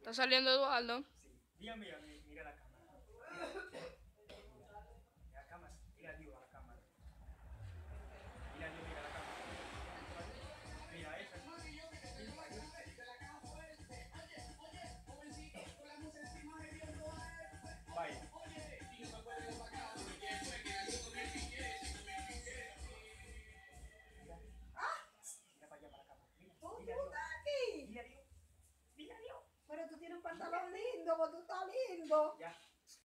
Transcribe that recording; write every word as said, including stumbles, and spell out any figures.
Está saliendo Eduardo. Sí. Mira, mira, mira, mira la cámara. Mira la cámara. Mira a Dios a la cámara. Mira a Dios, mira la cámara. Mira esa. Vaya. Mira para allá, para la cámara. Mira, ¿Tú, tú mira a Dios. estás aquí? Mira a Dios. Mira a Dios. Pero tú tienes un pantalón lindo, vos tú estás lindo. Ya.